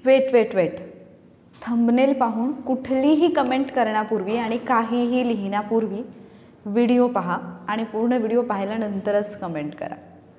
Weight weight weight thumbnail पाहून कुठलीही comment करण्यापूर्वी आणि काहीही लिहिण्यापूर्वी व्हिडिओ पहा आणि पूर्ण व्हिडिओ पाहिल्यानंतरच कमेंट करा.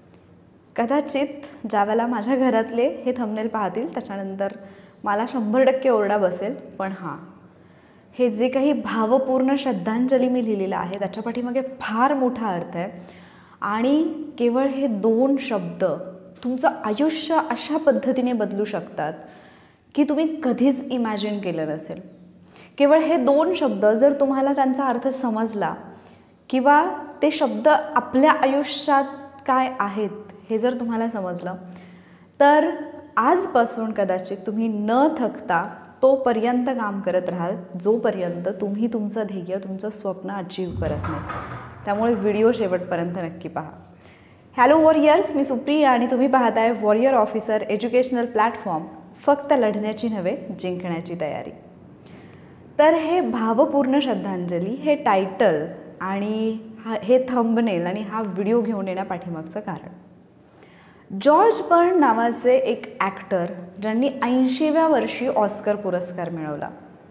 कदाचित ज्यावेळेला माझ्या घरातले हे थंबनेल पाहतील त्याच्यानंतर मला 100% ओरडा बसेल, पण हां, हे जे काही भावपूर्ण श्रद्धांजली मी लिहिलेलं आहे त्याच्या पाठीमागे फार मोठा अर्थ आहे. आणि केवळ हे 2 शब्द तुमचं आयुष्य अशा पद्धतीने बदलू शकतात की तुम्ही कधीच इमॅजिन केलं नसेल. केवळ हे 2 शब्द जर तुम्हाला त्यांचा अर्थ समजला किंवा ते शब्द आपल्या आयुष्यात काय आहेत हे जर तुम्हाला समजलं, तर आजपासून कदाचित तुम्ही न थकता तोपर्यंत काम करत राहाल जोपर्यंत तुम्ही तुमचं ध्येय, तुमचं स्वप्न अचीव करत नाही. त्यामुळे व्हिडिओ शेवटपर्यंत नक्की पहा. हॅलो वॉरियर्स, मी सुप्रिया आणि तुम्ही पाहताय वॉरियर ऑफिसर एज्युकेशनल प्लॅटफॉर्म. फक्त लढण्याची नव्हे, जिंकण्याची तयारी. तर हे भावपूर्ण श्रद्धांजली हे टायटल आणि हे थंबनेल आणि हा व्हिडिओ घेऊन येण्यापाठीमागचं कारण, जॉर्ज बर्न नावाचे एक ॲक्टर ज्यांनी 80व्या वर्षी ऑस्कर पुरस्कार मिळवला.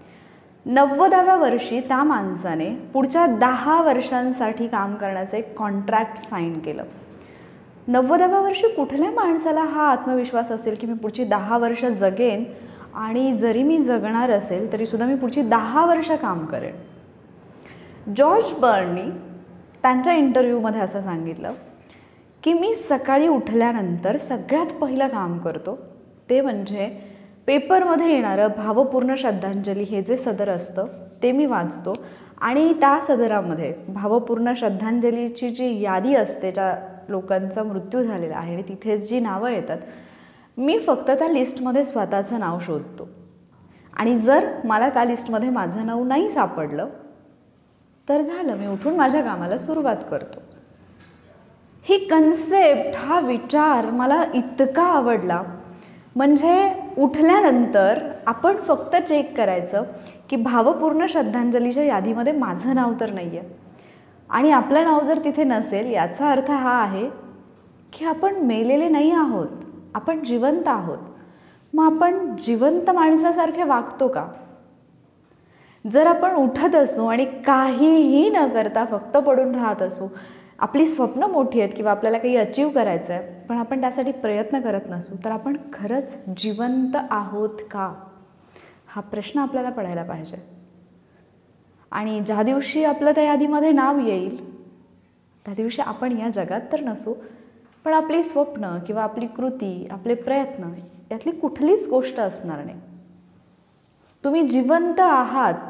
90व्या वर्षी त्या माणसाने पुढच्या 10 वर्षांसाठी काम करण्याचे एक कॉन्ट्रॅक्ट साईन केलं. 90व्या वर्षी कुठल्या माणसाला हा आत्मविश्वास असेल की मी पुढची 10 वर्ष जगेन आणि जरी मी जगणार असेल तरीसुद्धा मी पुढची 10 वर्ष काम करेन. जॉर्ज बर्ननी त्यांच्या इंटरव्ह्यूमध्ये असं सांगितलं की मी सकाळी उठल्यानंतर सगळ्यात पहिलं काम करतो ते म्हणजे पेपरमध्ये येणारं भावपूर्ण श्रद्धांजली हे जे सदर असतं ते मी वाचतो आणि त्या सदरामध्ये भावपूर्ण श्रद्धांजलीची जी यादी असते, ज्या लोकांचा मृत्यू झालेला आहे आणि तिथे जी नावं येतात, मी फक्त त्या लिस्टमध्ये स्वतःचं नाव शोधतो आणि जर मला त्या लिस्टमध्ये माझं नाव नाही सापडलं तर झालं, मी उठून माझ्या कामाला सुरुवात करतो. ही कन्सेप्ट, हा विचार मला इतका आवडला. म्हणजे उठल्यानंतर आपण फक्त चेक करायचं की भावपूर्ण श्रद्धांजलीच्या यादीमध्ये माझं नाव तर नाही आहे, आणि आपलं नाव जर तिथे नसेल याचा अर्थ हा आहे की आपण मेलेले नाही आहोत, आपण जिवंत आहोत. मग आपण जिवंत माणसासारखे वागतो का? जर आपण उठत असू आणि काहीही न करता फक्त पडून राहत असू, आपली स्वप्न मोठी आहेत किंवा आपल्याला काही अचीव करायचं आहे पण आपण त्यासाठी प्रयत्न करत नसू, तर आपण खरंच जिवंत आहोत का? हा प्रश्न आपल्याला पडायला पाहिजे. आणि ज्या दिवशी आपलं त्या यादीमध्ये नाव येईल त्या दिवशी आपण या जगात तर नसू, पण आपली स्वप्न किंवा आपली कृती, आपले प्रयत्न यातली कुठलीच गोष्ट असणार नाही. तुम्ही जिवंत आहात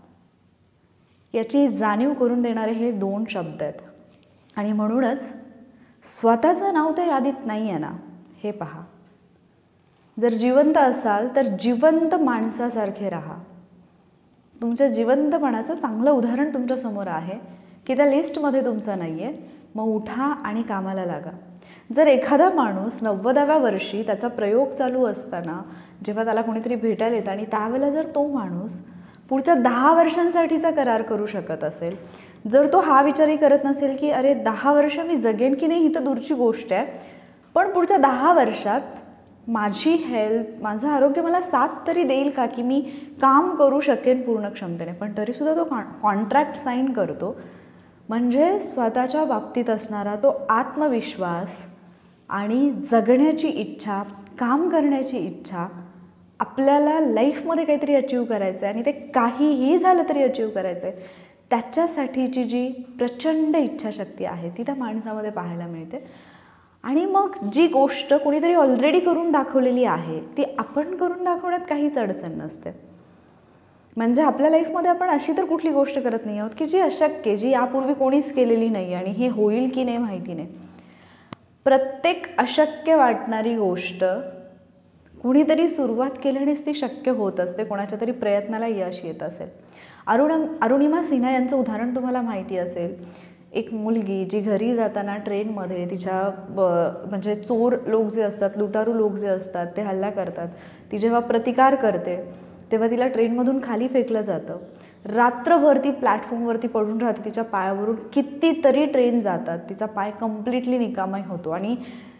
याची जाणीव करून देणारे हे 2 शब्द आहेत. आणि म्हणूनच स्वतःचं नाव त्या यादीत नाही आहे ना, हे पहा. जर जिवंत असाल तर जिवंत माणसासारखे राहा. तुमच्या जिवंतपणाचं चांगलं उदाहरण तुमच्यासमोर आहे की त्या लिस्टमध्ये तुमचं नाही आहे. मग उठा आणि कामाला लागा. जर एखादा माणूस 90व्या वर्षी त्याचा प्रयोग चालू असताना जेव्हा त्याला कोणीतरी भेटायला येतं आणि त्यावेळेला जर तो माणूस पुढच्या 10 वर्षांसाठीचा करार करू शकत असेल, जर तो हा विचारही करत नसेल की अरे 10 वर्ष मी जगेन की नाही ही तर दूरची गोष्ट आहे, पण पुढच्या 10 वर्षात माझी हेल्थ, माझं आरोग्य मला साथ तरी देईल का की मी काम करू शकेन पूर्ण क्षमतेने, पण तरीसुद्धा तो कॉन्ट्रॅक्ट साईन करतो. म्हणजे स्वतःच्या बाबतीत असणारा तो आत्मविश्वास आणि जगण्याची इच्छा, काम करण्याची इच्छा, आपल्याला लाईफमध्ये काहीतरी अचीव करायचं आहे आणि ते काहीही झालं तरी अचीव करायचं आहे, त्याच्यासाठीची जी प्रचंड इच्छाशक्ती आहे ती त्या माणसामध्ये पाहायला मिळते. आणि मग जी गोष्ट कोणीतरी ऑलरेडी करून दाखवलेली आहे ती आपण करून दाखवण्यात काहीच अडचण नसते. म्हणजे आपल्या लाईफमध्ये आपण अशी तर कुठली गोष्ट करत नाही आहोत की जी अशक्य, जी यापूर्वी कोणीच केलेली नाही आणि हे होईल की नाही माहिती नाही. प्रत्येक अशक्य वाटणारी गोष्ट कुणीतरी सुरुवात केल्यानेच ती शक्य होत असते, कोणाच्या तरी प्रयत्नाला यश येत असेल. अरुणिमा सिन्हा यांचं उदाहरण तुम्हाला माहिती असेल. एक मुलगी जी घरी जाताना ट्रेनमध्ये तिच्या म्हणजे चोर लोक जे असतात, लुटारू लोक जे असतात ते हल्ला करतात, ती जेव्हा प्रतिकार करते तेव्हा तिला ट्रेनमधून खाली फेकलं जातं. रात्रभर ती प्लॅटफॉर्मवरती पडून राहते, तिच्या पायावरून कितीतरी ट्रेन जातात, तिचा पाय कम्प्लिटली निकामी होतो आणि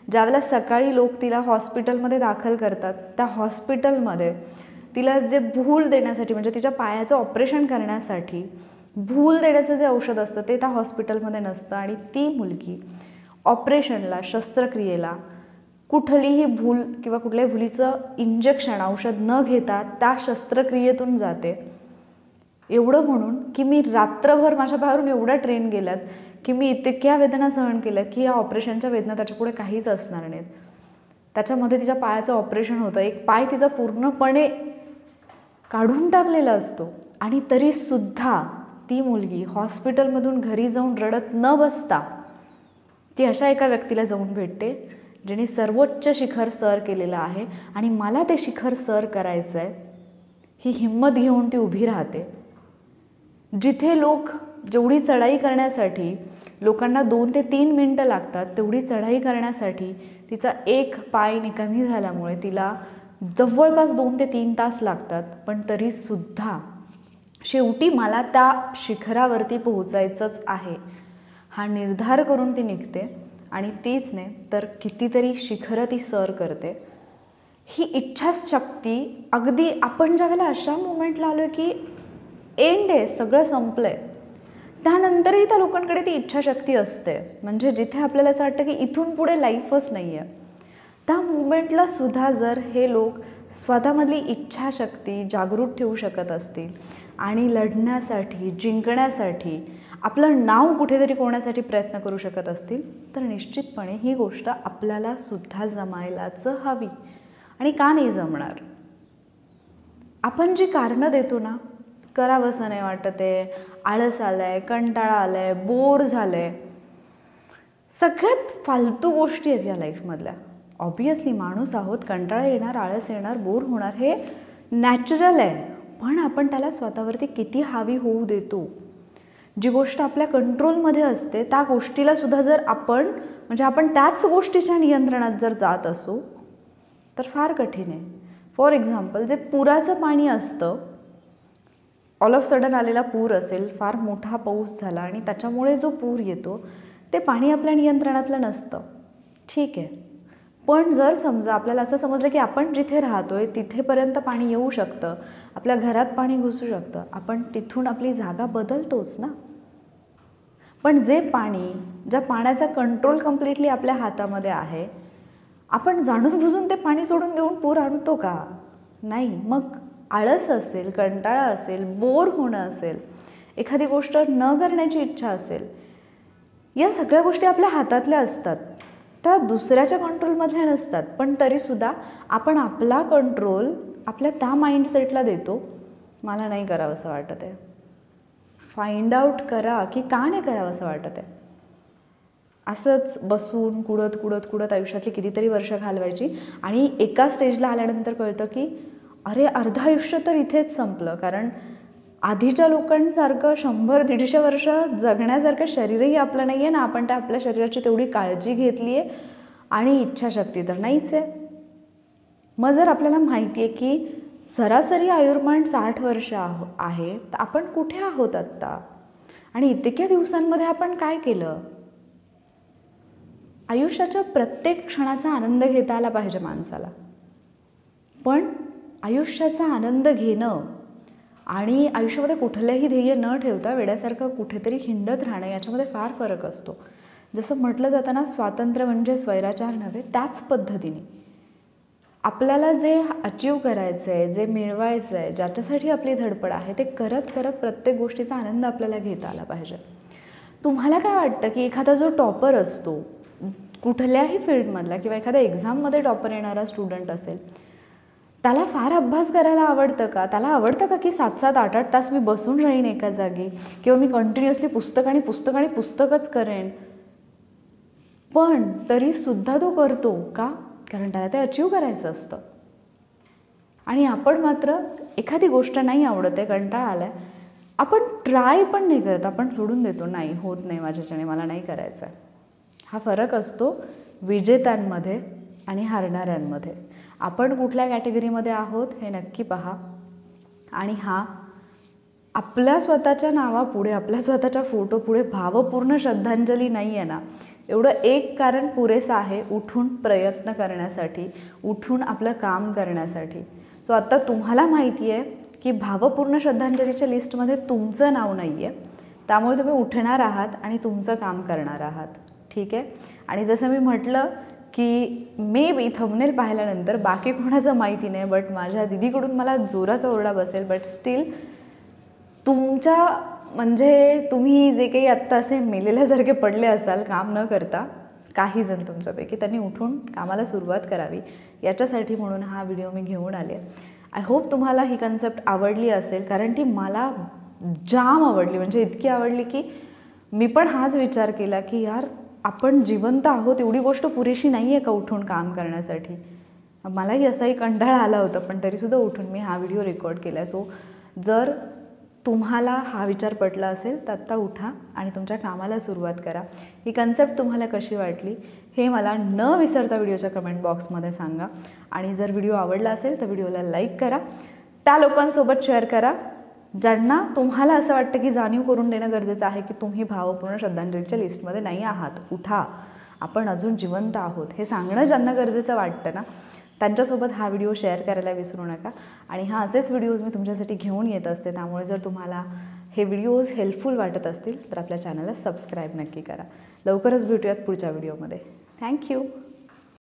ज्यावेळेला सकाळी लोक तिला हॉस्पिटलमध्ये दाखल करतात, त्या हॉस्पिटलमध्ये तिला जे भूल देण्यासाठी म्हणजे तिच्या पायाचं ऑपरेशन करण्यासाठी भूल देण्याचं जे औषध असतं ते त्या हॉस्पिटलमध्ये नसतं आणि ती मुलगी ऑपरेशनला, शस्त्रक्रियेला कुठलीही भूल किंवा कुठल्याही भुलीचं इंजेक्शन, औषध न घेता त्या शस्त्रक्रियेतून जाते. एवढं म्हणून की मी रात्रभर माझ्या पायावरून एवढ्या ट्रेन गेल्यात की मी इतक्या वेदना सहन केल्यात की या ऑपरेशनच्या वेदना त्याच्यापुढे काहीच असणार नाहीत. त्याच्यामध्ये तिच्या पायाचं ऑपरेशन होतं, एक पाय तिचा पूर्णपणे काढून टाकलेला असतो आणि तरीसुद्धा ती मुलगी हॉस्पिटलमधून घरी जाऊन रडत न बसता ती अशा एका व्यक्तीला जाऊन भेटते जिने सर्वोच्च शिखर सर केलेलं आहे आणि मला ते शिखर सर करायचं आहे. ही हिंमत घेऊन ती उभी राहते. जिथे लोक जेवढी चढाई करण्यासाठी लोकांना 2 ते 3 मिनटं लागतात, तेवढी चढाई करण्यासाठी तिचा एक पाय निकामी झाल्यामुळे तिला जवळपास 2 ते 3 तास लागतात. पण तरीसुद्धा शेवटी मला त्या शिखरावरती पोहोचायचंच आहे हा निर्धार करून ती निघते आणि तीच नाही तर कितीतरी शिखरं ती सर करते. ही इच्छाशक्ती अगदी आपण ज्यावेळेला अशा मोमेंटला आलो की एंड आहे, सगळं संपलं आहे, त्यानंतरही त्या लोकांकडे ती इच्छाशक्ती असते. म्हणजे जिथे आपल्याला असं वाटतं की इथून पुढे लाईफच नाही आहे, त्या मुमेंटला सुद्धा जर हे लोक स्वतःमधली इच्छाशक्ती जागृत ठेवू शकत असतील आणि लढण्यासाठी, जिंकण्यासाठी, आपलं नाव कुठेतरी कोणासाठी प्रयत्न करू शकत असतील तर निश्चितपणे ही गोष्ट आपल्याला सुद्धा जमायलाच हवी. आणि का नाही जमणार? आपण जी कारणं देतो ना, करावंसं नाही वाटत आहे, आळस आलाय, कंटाळा आलाय, बोर झालंय, सगळ्यात फालतू गोष्टी आहेत या लाईफमधल्या. ऑब्वियसली माणूस आहोत, कंटाळा येणार, आळस येणार, बोर होणार, हे नॅचरल आहे. पण आपण त्याला स्वतःवरती किती हावी होऊ देतो. जी गोष्ट आपल्या कंट्रोलमध्ये असते त्या गोष्टीला सुद्धा जर आपण त्याच गोष्टीच्या नियंत्रणात जर जात असू तर फार कठीण आहे. फॉर एक्झाम्पल, जे पुराचं पाणी असतं, ऑल ऑफ सडन आलेला पूर असेल, फार मोठा पाऊस झाला आणि त्याच्यामुळे जो पूर येतो ते पाणी आपल्या नियंत्रणातलं नसतं, ठीक आहे. पण जर समजा आपल्याला असं समजलं की आपण जिथे राहतोय तिथेपर्यंत पाणी येऊ शकतं, आपल्या घरात पाणी घुसू शकतं, आपण तिथून आपली जागा बदलतोच ना. पण जे पाणी, ज्या पाण्याचा कंट्रोल कम्प्लिटली आपल्या हातामध्ये आहे, आपण जाणून बुजून ते पाणी सोडून देऊन पूर आणतो का? नाही. मग आळस असेल, कंटाळा असेल, बोर होणं असेल, एखादी गोष्ट न करण्याची इच्छा असेल, या सगळ्या गोष्टी आपल्या हातातल्या असतात, त्या दुसऱ्याच्या कंट्रोलमधल्या नसतात. पण तरीसुद्धा आपण आपला कंट्रोल आपल्या त्या माइंडसेटला देतो, मला नाही करावं असं वाटत आहे. फाइंड आउट करा की का नाही करावं असं वाटत आहे. असंच बसून कुडत आयुष्यातली कितीतरी वर्ष घालवायची आणि एका स्टेजला आल्यानंतर कळतं की अरे अर्ध आयुष्य तर इथेच संपलं. कारण आधीच्या लोकांसारखं 100-150 वर्ष जगण्यासारखं शरीरही आपलं नाही आहे ना, आपण त्या आपल्या शरीराची तेवढी काळजी घेतली आहे आणि इच्छाशक्ती तर नाहीच आहे. मग जर आपल्याला माहिती आहे की सरासरी आयुर्मान 60 वर्ष आहे, तर आपण कुठे आहोत आत्ता आणि इतक्या दिवसांमध्ये आपण काय केलं? आयुष्याच्या प्रत्येक क्षणाचा आनंद घेता आला पाहिजे माणसाला. पण आयुष्याचा आनंद घेणं आणि आयुष्यामध्ये कुठलंही ध्येय न ठेवता वेड्यासारखं कुठेतरी हिंडत राहणं याच्यामध्ये फार फरक असतो. जसं म्हटलं जातं ना, स्वातंत्र्य म्हणजे स्वैराचार नव्हे, त्याच पद्धतीने आपल्याला जे अचीव करायचं आहे, जे मिळवायचं आहे, ज्याच्यासाठी आपली धडपड आहे, ते करत करत प्रत्येक गोष्टीचा आनंद आपल्याला घेता आला पाहिजे. तुम्हाला काय वाटतं की एखादा जो टॉपर असतो कुठल्याही फील्डमधला किंवा एखाद्या एक्झाममध्ये टॉपर येणारा स्टुडंट असेल, त्याला फार अभ्यास करायला आवडतं का? त्याला आवडतं का की 7-7, 8-8 तास मी बसून राहीन एका जागी किंवा मी कंटिन्युअसली पुस्तकच करेन? पण तरीसुद्धा तो करतो का? कारण त्याला ते अचीव करायचं असतं. आणि आपण मात्र एखादी गोष्ट नाही आवडत आहे, कंटाळा आला आहे, आपण ट्राय पण नाही करत, आपण सोडून देतो, नाही होत नाही माझ्याच्याने, मला नाही करायचं आहे. हा फरक असतो विजेत्यांमध्ये आणि हारणाऱ्यांमध्ये. आपण कुठल्या कॅटेगरीमध्ये आहोत हे नक्की पहा. आणि हा आपल्या स्वतःच्या नावापुढे, आपल्या स्वतःच्या फोटोपुढे भावपूर्ण श्रद्धांजली नाही आहे ना, एवढं एक कारण पुरेसं आहे उठून प्रयत्न करण्यासाठी, उठून आपलं काम करण्यासाठी. सो आत्ता तुम्हाला माहिती आहे की भावपूर्ण श्रद्धांजलीच्या लिस्टमध्ये तुमचं नाव नाही आहे, त्यामुळे तुम्ही उठणार आहात आणि तुमचं काम करणार आहात. ठीक आहे. आणि जसं मी म्हटलं की मे बी थंबनेल पाहिल्यानंतर बाकी कोणाचं माहिती नाही, बट माझ्या दीदीकडून मला जोराचा ओरडा बसेल, बट स्टील तुमच्या म्हणजे तुम्ही जे काही आत्ता असे मेलेल्यासारखे पडले असाल काम न करता, काही जण तुमच्यापैकी त्यांनी उठून कामाला सुरुवात करावी याच्यासाठी म्हणून हा व्हिडिओ मी घेऊन आले. आय होप तुम्हाला ही कन्सेप्ट आवडली असेल, कारण ती मला जाम आवडली, म्हणजे इतकी आवडली की मी पण हाच विचार केला की यार आपण जिवंत आहोत एवढी गोष्ट पुरेशी नाही आहे का उठून काम करण्यासाठी. मलाही असाही कंटाळा आला होता, पण तरीसुद्धा उठून मी हा व्हिडिओ रेकॉर्ड केला. सो जर तुम्हाला हा विचार पटला असेल तर आत्ता उठा आणि तुमच्या कामाला सुरुवात करा. ही कन्सेप्ट तुम्हाला कशी वाटली हे मला न विसरता व्हिडिओच्या कमेंट बॉक्समध्ये सांगा. आणि जर व्हिडिओ आवडला असेल तर व्हिडिओला लाईक करा, त्या लोकांसोबत शेअर करा ज्यांना तुम्हाला असं वाटतं की जाणीव करून देणं गरजेचं आहे की तुम्ही भावपूर्ण श्रद्धांजलीच्या लिस्टमध्ये नाही आहात, उठा, आपण अजून जिवंत आहोत, हे सांगणं ज्यांना गरजेचं वाटतं ना त्यांच्यासोबत हा व्हिडिओ शेअर करायला विसरू नका. आणि असेच व्हिडिओज मी तुमच्यासाठी घेऊन येत असते, त्यामुळे जर तुम्हाला हे व्हिडिओज हेल्पफुल वाटत असतील तर आपल्या चॅनलला सबस्क्राईब नक्की करा. लवकरच भेटूयात पुढच्या व्हिडिओमध्ये. थँक्यू.